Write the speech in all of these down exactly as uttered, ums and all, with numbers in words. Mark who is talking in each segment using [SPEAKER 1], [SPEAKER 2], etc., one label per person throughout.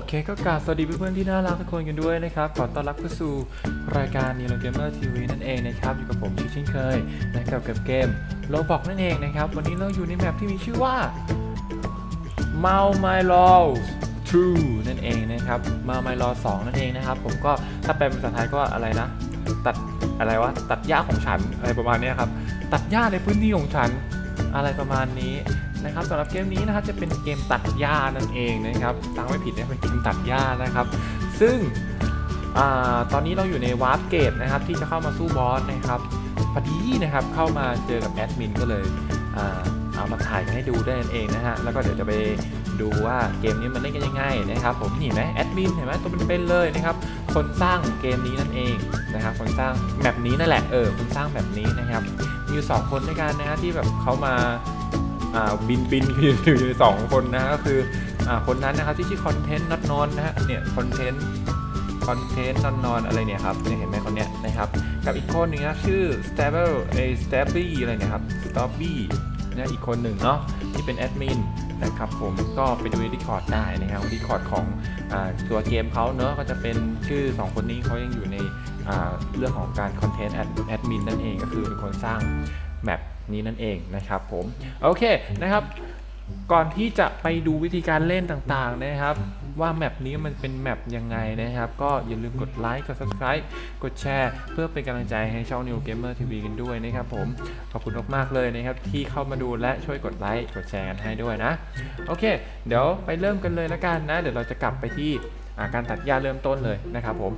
[SPEAKER 1] เคก็กราบสวัสดีเพื่อนๆที่น่ารักทุกคนกันด้วยนะครับขอต้อนรับเข้าสู่รายการ Neo Gamer ที วี นั่นเองนะครับอยู่กับผมเช่นเคยนะครับกับเกม Roblox นั่นเองนะครับวันนี้เราอยู่ในแมปที่มีชื่อว่า Mount My Law ทู นั่นเองนะครับ Mount My Law สองนั่นเองนะครับผมก็ถ้าแปลเป็นภาษาไทยก็อะไรนะตัดอะไรวะตัดหญ้าของฉันอะไรประมาณนี้ครับตัดหญ้าในพื้นที่ของฉันอะไรประมาณนี้นะครับสำหรับเกมนี้นะครับจะเป็นเกมตัดหญ้านั่นเองนะครับตั้งไม่ผิดนะเป็นเกมตัดหญ้านะครับซึ่งอตอนนี้เราอยู่ในวาร์ปเกตนะครับที่จะเข้ามาสู้บอสนะครับพอดีนะครับเข้ามาเจอกับแอดมินก็เลยเอามาถ่ายให้ดูได้นั่นเองนะฮะแล้วก็เดี๋ยวจะไปดูว่าเกมนี้มันเล่นกันยังไงนะครับผมเห็นไหมแอดมินเห็นไหมตัวเป็นๆเลยนะครับคนสร้างเกมนี้นั่นเองนะครับคนสร้างแบบนี้นั่นแหละเออคนสร้างแบบนี้นะครับมีอยู่สองคนด้วยกันนะฮะที่แบบเขามาบินบินอยู่สองคนนะก็คืออคนนั้นนะครับที่ชื่อคอนเทนต์นอนนอนนะฮะเนี่ยคอนเทนต์คอนเทนต์นอนนอนอะไรเนี่ยครับเนี่ยเห็นไหมคนเนี้ยนะครับกับอีกคนนึงนะชื่อ stable a stable อะไรเนี่ยครับ stobby นะอีกคนหนึ่งเนาะที่เป็นแอดมินนะครับผมก็ไปดูใน Discord ได้นะครับ Discord ของตัวเกมเขาเนอะก็จะเป็นชื่อสองคนนี้เขายังอยู่ในเรื่องของการคอนเทนต์แอดมินนั่นเองก็คือเป็นคนสร้างแมปนี้นั่นเองนะครับผมโอเคนะครับก่อนที่จะไปดูวิธีการเล่นต่างๆนะครับว่าแมปนี้มันเป็นแมปยังไงนะครับก็อย่าลืมกดไลค์กด ซับสไครบ์ กดแชร์เพื่อเป็นกำลังใจให้ช่อง Neo Gamer ที วี กันด้วยนะครับผมขอบคุณมากๆเลยนะครับที่เข้ามาดูและช่วยกดไลค์กดแชร์กันให้ด้วยนะโอเคเดี๋ยวไปเริ่มกันเลยละกันนะเดี๋ยวเราจะกลับไปที่การตัดหญ้าเริ่มต้นเลยนะครับผม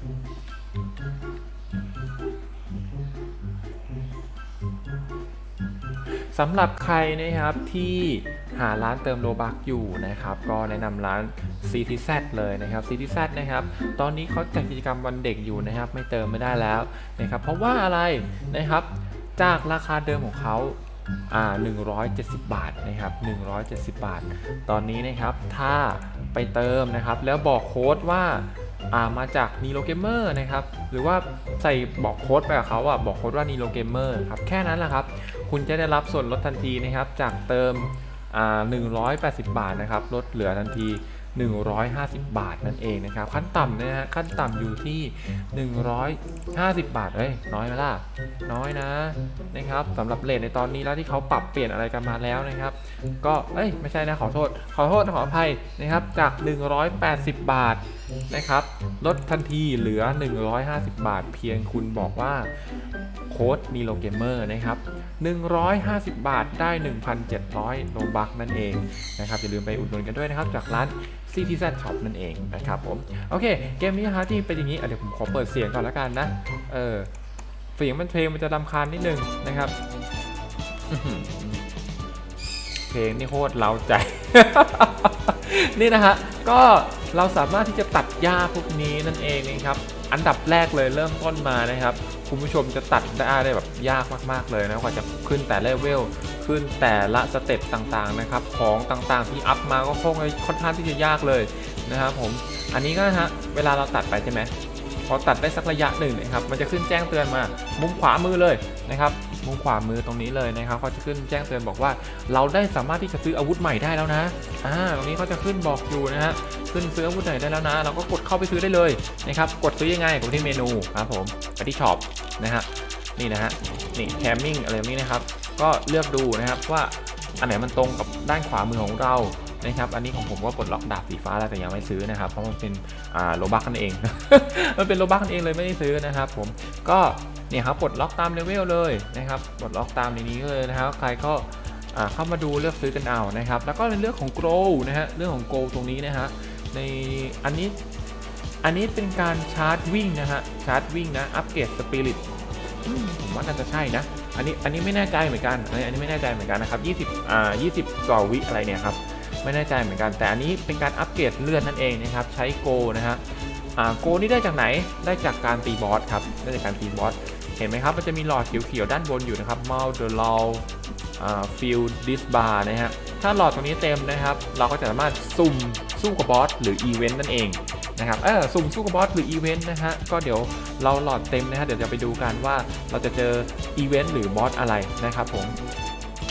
[SPEAKER 1] สำหรับใครนะครับที่หาร้านเติมโลบัคอยู่นะครับก็แนะนำร้าน ซี ที แซด เลยนะครับ ซี ที แซด นะครับตอนนี้เขาจัดกิจกรรมวันเด็กอยู่นะครับไม่เติมไม่ได้แล้วนะครับเพราะว่าอะไรนะครับจากราคาเดิมของเขาอ่าหนึ่งร้อยเจ็ดสิบบาทนะครับหนึ่งร้อยเจ็ดสิบบาทตอนนี้นะครับถ้าไปเติมนะครับแล้วบอกโค้ดว่าอ่ามาจาก Neo Gamer นะครับหรือว่าใส่บอกโค้ดไปกับเขาอ่ะบอกโค้ดว่า Neo Gamer ครับแค่นั้นแหละครับคุณจะได้รับส่วนลดทันทีนะครับจากเติมอ่าหนึ่งร้อยแปดสิบบาทนะครับลดเหลือทันทีหนึ่งร้อยห้าสิบบาทนั่นเองนะครับขั้นต่ำนะฮะขั้นต่ำอยู่ที่หนึ่งร้อยห้าสิบบาทเอ้ยน้อยไหมล่ะน้อยนะนะครับสำหรับเรทในตอนนี้แล้วที่เขาปรับเปลี่ยนอะไรกันมาแล้วนะครับก็เอ้ยไม่ใช่นะขอโทษขอโทษขออภัยนะครับจากหนึ่งร้อยแปดสิบบาทนะครับลดทันทีเหลือหนึ่งร้อยห้าสิบบาทเพียงคุณบอกว่าโค้ด Neo Gamer นะครับหนึ่งร้อยห้าสิบบาทได้ หนึ่งพันเจ็ดร้อย โลบัคนั่นเองนะครับอย่าลืมไปอุดหนุนกันด้วยนะครับจากร้าน ซี ที แซด Shop นั่นเองนะครับผมโอเคเกมนี้นะฮะที่เป็นอย่างนี้เดี๋ยวผมขอเปิดเสียงก่อนแล้วกันนะเออเสียงมันเพลงมันจะรำคาญนิดนึงนะครับเพลงนี่โคตรเล้าใจ นี่นะฮะก็เราสามารถที่จะตัดหญ้าพวกนี้นั่นเองนะครับอันดับแรกเลยเริ่มต้นมานะครับคุณผู้ชมจะตัดได้ได้แบบยากมากๆเลยนะกว่าจะขึ้นแต่เลเวลขึ้นแต่ละสเต็ปต่างๆนะครับของต่างๆที่อัพมาก็คงค่อนข้างที่จะยากเลยนะครับผมอันนี้ก็นะฮะเวลาเราตัดไปใช่ไหมพอตัดได้สักระยะหนึ่งนะครับมันจะขึ้นแจ้งเตือนมามุมขวามือเลยนะครับมุมขวามือตรงนี้เลยนะครับเขาจะขึ้นแจ้งเตือนบอกว่าเราได้สามารถที่จะซื้ออาวุธใหม่ได้แล้วนะอ่าตรงนี้เขาจะขึ้นบอกอยู่นะฮะขึ้นซื้ออาวุธใหม่ได้แล้วนะเราก็กดเข้าไปซื้อได้เลยนะครับกดซื้อยังไงกดที่เมนูครับผมไปที่ช็อปนะฮะนี่นะฮะนี่แคมมิ่งอะไรนี้นะครับก็เลือกดูนะครับว่าอันไหนมันตรงกับด้านขวามือของเรานะครับอันนี้ของผมก็กดล็อกดาบสีฟ้าแล้วแต่ยังไม่ซื้อนะครับเพราะมันเป็นอ่าโลบัคนั่นเอง มันเป็นโลบัคนั่นเองเลยไม่ได้ซื้อนะครับผมก็เนี่ยครับกดล็อกตามเลเวลเลยนะครับกดล็อกตามในนี้เลยนะครับใครก็เข้ามาดูเลือกซื้อกันเอานะครับแล้วก็ในเรื่องของ grow นะฮะเรื่องของ grow ตรงนี้นะฮะในอันนี้อันนี้เป็นการชาร์จวิ่งนะฮะชาร์จวิ่งนะอัปเกรดสปิริตผมว่าน่าจะใช่นะอันนี้อันนี้ไม่แน่ใจเหมือนกันอันนี้ไม่แน่ใจเหมือนกันนะครับยี่สิบอ่ายี่สิบต่อวิอะไรเนี่ยครับไม่แน่ใจเหมือนกันแต่อันนี้เป็นการอัปเกรดเลื่อนนั่นเองนะครับใช้โกนะฮะอ่าโกนี่ได้จากไหนได้จากการตีบอสครับได้จากการตีบอสเห็นไหมครับมันจะมีหลอดเขียวๆด้านบนอยู่นะครับ Mount the Law Field This Bar นะฮะถ้าหลอดตรงนี้เต็มนะครับเราก็จะสามารถสุ่มสู้กับบอสหรืออีเวนต์นั่นเองนะครับเออสุ่มสู้กับบอสหรืออีเวนต์นะฮะก็เดี๋ยวเราหลอดเต็มนะฮะเดี๋ยวจะไปดูกันว่าเราจะเจออีเวนต์หรือบอสอะไรนะครับผม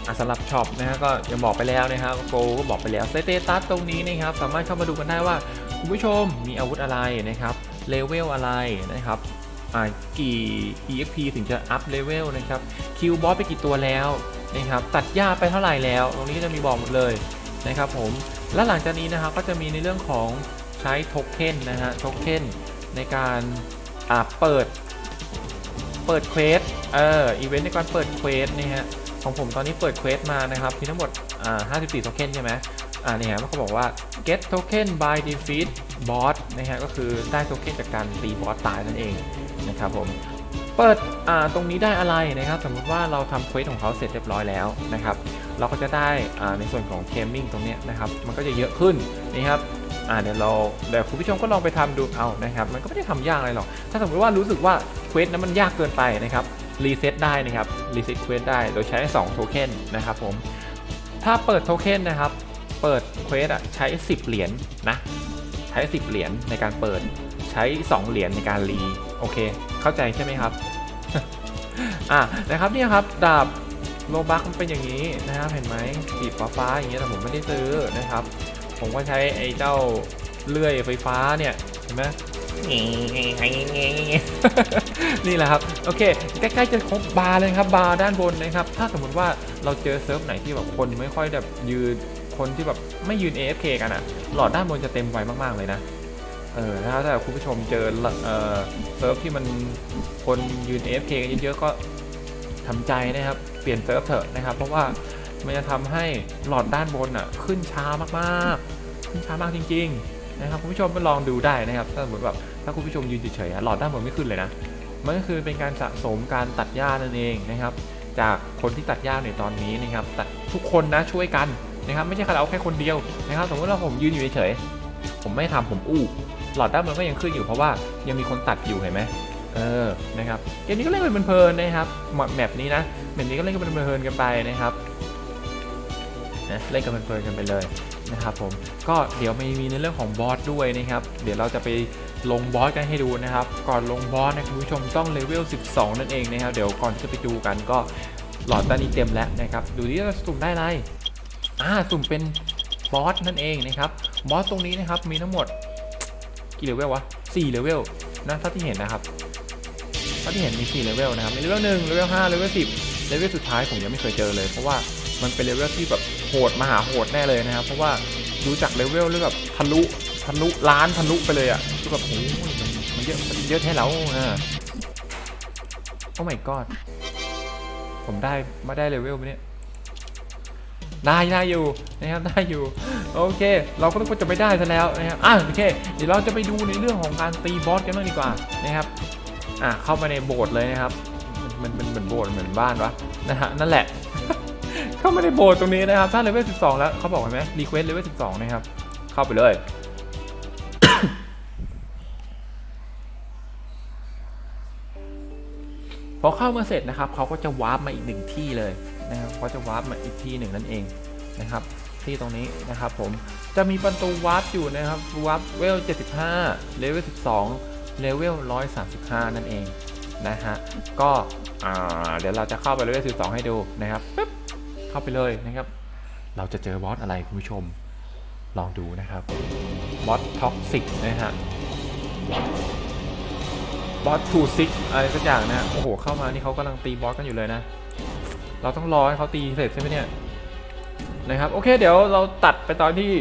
[SPEAKER 1] สำหรับช็อปนะฮะก็ยังบอกไปแล้วนะครับโกก็บอกไปแล้วสเตตัสตรงนี้นะครับสามารถเข้ามาดูกันได้ว่าคุณผู้ชมมีอาวุธอะไรนะครับเลเวลอะไรนะครับอ่ากี่ อี เอ็กซ์ พี ถึงจะอัพเลเวลนะครับคิวบอสไปกี่ตัวแล้วนะครับตัดหญ้าไปเท่าไหร่แล้วตรงนี้ก็จะมีบอกหมดเลยนะครับผมและหลังจากนี้นะครับก็จะมีในเรื่องของใช้โทเค็นนะฮะโทเค็นในการอ่าเปิดเปิดเควสเอ่ออีเวนต์ในการเปิดเควสนะฮะของผมตอนนี้เปิดเควสมานะครับมีทั้งหมดอ่าห้าสิบสี่โทเค็นใช่ไหมอ่านี่ฮะเขาบอกว่า get token by defeat boss นะฮะก็คือได้โทเค็นจากการตีบอสตายนั่นเองนะครับผมเปิดอ่าตรงนี้ได้อะไรนะครับสมมติว่าเราทำเควสของเขาเสร็จเรียบร้อยแล้วนะครับเราก็จะได้อ่าในส่วนของเคมมิ่งตรงนี้นะครับมันก็จะเยอะขึ้นนะครับอ่าเดี๋ยวเราเดี๋ยวคุณผู้ชมก็ลองไปทำดูเอานะครับมันก็ไม่ได้ทำยากอะไรหรอกถ้าสมมติว่ารู้สึกว่าเควสนั้นมันยากเกินไปนะครับรีเซ็ตได้นะครับรีเซ็ตเควสได้โดยใช้สองโทเค็นนะครับผมถ้าเปิดโทเค็นนะครับเปิดเควสอ่ะใช้สิบเหรียญนะใช้สิบเหรียญในการเปิดใช้สองเหรียญในการรีโอเคเข้าใจใช่ไหมครับ อ่ะนะครับเนี่ยครับดาบโลบักมันเป็นอย่างนี้นะครับเห็นไหมสีฟ้าฟ้าอย่างเงี้ยแต่ผมไม่ได้ซื้อนะครับผมก็ใช้ไอ้เจ้าเลื่อยไฟฟ้าเนี่ยเห็นไหมนี่แหละครับโอเคใกล้ๆจะครบบาร์เลยครับบาร์ด้านบนนะครับถ้าสมมติว่าเราเจอเซิร์ฟไหนที่แบบคนไม่ค่อยแบบยืนคนที่แบบไม่ยืน เอ เอฟ เค กันอ่ะหลอดด้านบนจะเต็มไวมากๆเลยนะเออถ้าถ้าคุณผู้ชมเจอเอ่อเซิร์ฟที่มันคนยืน เอ เอฟ เค กันเยอะๆก็ทำใจนะครับเปลี่ยนเซิร์ฟเถอะนะครับเพราะว่ามันจะทำให้หลอดด้านบนอ่ะขึ้นช้ามากๆขึ้นช้ามากจริงๆนะครับคุณผู้ชมไปลองดูได้นะครับถ้าสมมติแบบถ้าคุณผู้ชมยืนเฉยๆหลอดด้านบนไม่ขึ้นเลยนะมันก็คือเป็นการสะสมการตัดหญ้านั่นเองนะครับจากคนที่ตัดหญ้าในตอนนี้นะครับตัดทุกคนนะช่วยกันนะครับไม่ใช่แค่เราแค่คนเดียวนะครับสมมติว่าผมยืนอยู่เฉยๆผมไม่ทำผมอู้หลอดด้านบนก็ยังขึ้นอยู่เพราะว่ายังมีคนตัดอยู่เห็นไหมเออนะครับเกมนี้ก็เล่นกันเพลินๆนะครับแมปนี้นะแมปนี้ก็เล่นกันเพลินๆกันไปนะครับนะเล่นกันเพลินๆกันไปเลยนะครับผมก็เดี๋ยวมีมีในเรื่องของบอสด้วยนะครับเดี๋ยวเราจะไปลงบอสกันให้ดูนะครับก่อนลงบอสนะคุณผู้ชมต้องเลเวลสิบสองนั่นเองนะครับเดี๋ยวก่อนที่จะไปดูกันก็หลอดด้านนี้เต็มแล้วนะครับดูที่จะสุ่มได้อะไรอ่าสุ่มเป็นบอสนั่นเองนะครับบอสตรงนี้นะครับมีทั้งหมดกี่เลเวลวะสี่เลเวลนะถ้าที่เห็นนะครับถ้าที่เห็นมีสี่เลเวลนะครับมีเลเวลหนึ่งเลเวลห้าเลเวลสิบเลเวลสุดท้ายผมยังไม่เคยเจอเลยเพราะว่ามันเป็นเลเวลที่แบบโหดมหาโหดแน่เลยนะครับเพราะว่าดูจากเลเวลแล้วแบบทะลุทะลุล้านทะลุไปเลยอ่ะคือแบบโอ้ยมันเยอะมันเยอะแท้แล้วนะโอ้ my god ผมได้มาได้เลเวลไปเนี่ยได้ได้อยู่นะครับได้อยู่โอเคเราก็ต้องจะไม่ได้ซะแล้วนะครับอ่ะโอเคเดี๋ยวเราจะไปดูในเรื่องของการตีบอสกันบ้างดีกว่านะครับอ่ะเข้ามาในโบสถ์เลยนะครับมันมันเหมือนโบสถ์เหมือนบ้านวะนะฮะนั่นแหละ เข้ามาในโบสถ์ตรงนี้นะครับถ้าเลเวลสิบสองแล้วเขาบอกไหมรีเควสเลเวลสิบสองนะครับเข้าไปเลย พอเข้ามาเสร็จนะครับเขาก็จะวาร์ปมาอีกหนึ่งที่เลยนะครับเขาจะวาร์ปมาอีกที่หนึ่งนั่นเองนะครับที่ตรงนี้นะครับผมจะมีประตูวาร์ปอยู่นะครับวาร์ปเวลเจ็ดสิบห้าเลเวลสิบสองเลเวลหนึ่งร้อยสามสิบห้านั่นเองนะฮะก็เดี๋ยวเราจะเข้าไปเลเวลสิบสองให้ดูนะครับปึ๊บเข้าไปเลยนะครับเราจะเจอบอสอะไรคุณผู้ชมลองดูนะครับบอสท็อกซิกนะฮะบอสทูซิกอะไรสักอย่างนะโอ้โหเข้ามานี่เขากำลังตีบอสกันอยู่เลยนะเราต้องรอให้เขาตีเสร็จใช่ไหมเนี่ยนะครับโอเคเดี๋ยวเราตัดไปตอนที่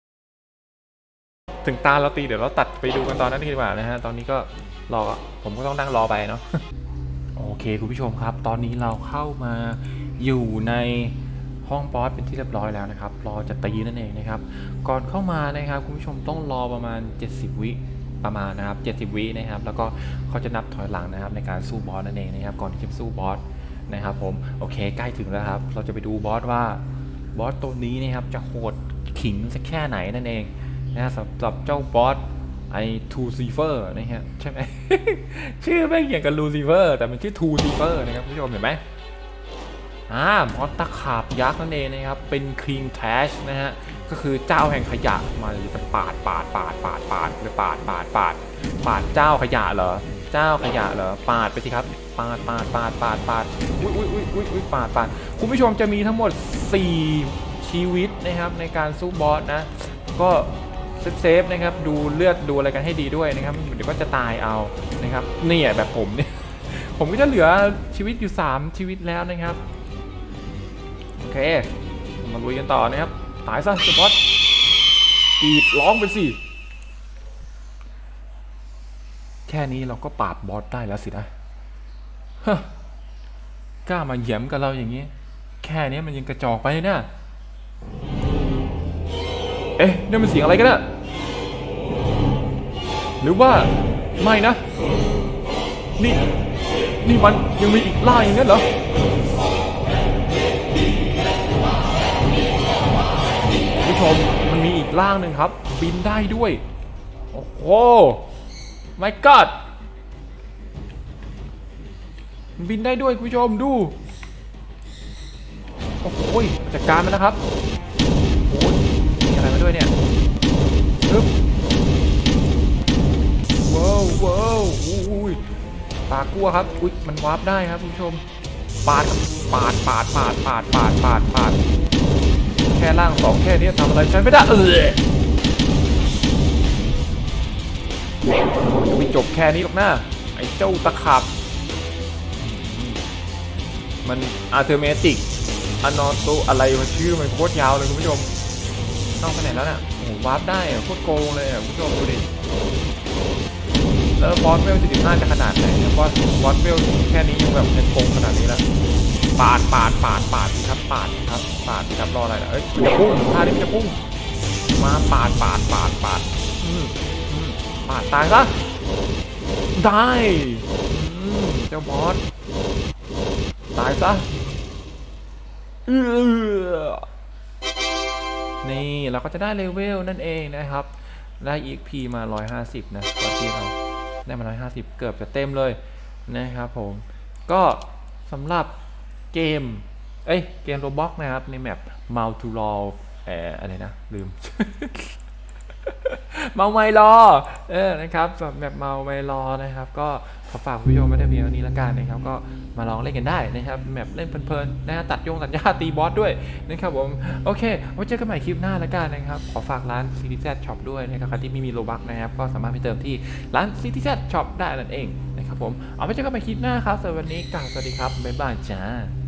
[SPEAKER 1] ถึงตาเราตีเดี๋ยวเราตัดไปดูกันตอนนั้นดีกว่านะฮะตอนนี้ก็รอผมก็ต้องนั่งรอไปเนาะ โอเคคุณผู้ชมครับตอนนี้เราเข้ามาอยู่ในห้องบอสเป็นที่เรียบร้อยแล้วนะครับรอจะตีนั่นเองนะครับก่อนเข้ามานะครับคุณผู้ชมต้องรอประมาณเจ็ดสิบวิประมาณนะครับเจ็ดสิบวินะครับแล้วก็เขาจะนับถอยหลังนะครับในการสู้บอสนั่นเองนะครับก่อนที่จะสู้บอสนะครับผมโอเคใกล้ถึงแล้วครับเราจะไปดูบอสว่าบอสตัวนี้นะครับจะโหดขิงสักแค่ไหนนั่นเองนะสำหรับเจ้าบอสไอทูซีเฟอร์นะฮะใช่ไหม ชื่อไม่เกี่ยวกับลูซิเฟอร์แต่มันชื่อทูซีเฟอร์นะครับผู้ชมเห็นไหมอ่ามอสตะขาบยักษ์นั่นเองนะครับเป็นครีมแทชนะฮะก็คือเจ้าแห่งขยะมาจะปาดปาดปาดปาดปาดหรือปาดปาดปาดปาดเจ้าขยะเหรอเจ้าขยะเหรอปาดไปสิครับปาดปาดปาดปาดปาดอุ้ยอุ้ยอุ้ยอุ้ยอุ้ยปาดปาดคุณผู้ชมจะมีทั้งหมดสี่ชีวิตนะครับในการสู้บอสนะก็เซฟๆนะครับดูเลือดดูอะไรกันให้ดีด้วยนะครับเดี๋ยวก็จะตายเอานะครับเนี่ยแบบผมเนี่ยผมก็จะเหลือชีวิตอยู่สามชีวิตแล้วนะครับโอเคมาลุยกันต่อนะครับตายซะสปอตกรีดร้องไปสิแค่นี้เราก็ปราบบอสได้แล้วสินะฮะกล้ามาเหยียมกับเราอย่างนี้แค่นี้มันยังกระจอกไปนะเอ๊ะนี่มันเสียงอะไรกันอะหรือว่าไม่นะนี่นี่มันยังมีอีกล่าอย่างนั้นเหรอผู้ชมมันมีอีกล่างหนึ่งครับบินได้ด้วยโอ้โห my god บินได้ด้วยคุณผู้ชมดูโอ้โหจัดการมันนะครับโอ้ยมีอะไรมาด้วยเนี่ยปึ๊บว้าวว้าวอุ้ยปากกลัวครับอุ้ยมันวาร์ปได้ครับคุณผู้ชมปาดปาดปาดปาดปาดปาดปาดปาดแค่ล่างสองแค่นี้ทำอะไรฉันไม่ได้เออจะไม่จบแค่นี้หรอกนะไอ้เจ้าตะขาบมันอาร์เทอร์เมติกอนอโตอะไรมันชื่อมันโคตรยาวเลยคุณผู้ชมต้องไปไหนแล้วเนี่ยโอ้โหวาร์ปได้โคตรโกงเลยคุณผู้ชมดูดิแล้วบอสเวลสี่สิบห้าจะขนาดไหนเนี่ยบอสบอสเวลแค่นี้ยังแบบเป็นโกงขนาดนี้แล้วปาดปาดปาดปาดครับปาดครับปาดครับรออะไรนะเอ้ยมันจะพุ่งท่านี้มันจะพุ่งมาปาดปาดปาดปาดอืมอืมปาดตายซะได้เจ้าบอสตายซะเออนี่เราก็จะได้เลเวลนั่นเองนะครับได้ อี เอ็กซ์ พี มาหนึ่งร้อยห้าสิบนะตอนที่เราได้มาหนึ่งร้อยห้าสิบเกือบจะเต็มเลยนะครับผมก็สำหรับเกมเอ้ยเกมโรบ็อกนะครับในแมป Mount to Law เอ่ออะไรนะลืม เมาไมลอเออนะครับแบบเมาไมลอนะครับก็ขอฝากคุณผู้ชมไว้ในเพียงเท่านี้ละกันนะครับก็มาลองเล่นกันได้นะครับแบบเล่นเพลินๆนะตัดโยงตัดหญ้าตีบอสด้วยนะครับผมโอเคไว้เจอกันใหม่คลิปหน้าละกันนะครับขอฝากร้าน ซี ที แซด Shop ด้วยนะครับใครที่ไม่มีโลบัคนะครับก็สามารถไปเติมที่ร้าน ซี ที แซด Shop ได้นั่นเองนะครับผมเอาไว้เจอกันใหม่คลิปหน้าครับสำหรับวันนี้กล่าวสวัสดีครับบ๊ายบายจ้า